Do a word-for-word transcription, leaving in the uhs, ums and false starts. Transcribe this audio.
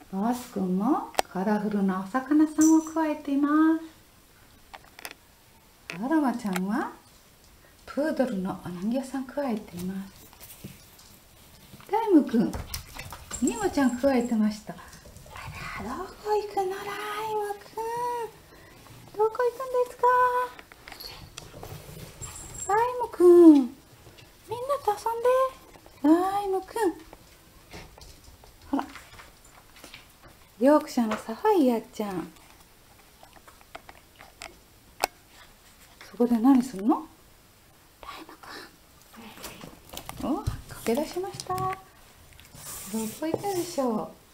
バース君もカラフルなお魚さんをくわえています。アロマちゃんはプードルのお人形さんくわえています。ライムくん、ニモちゃんくわえてました。あら、どこ行くのライムくん、どこ行くんですか。ライムくん、みんなと遊んで。ライムくん、ほら、ヨークシャーのサファイアちゃん、そこで何するの。ライムくん、お、駆け出しました。どこ行くでしょう。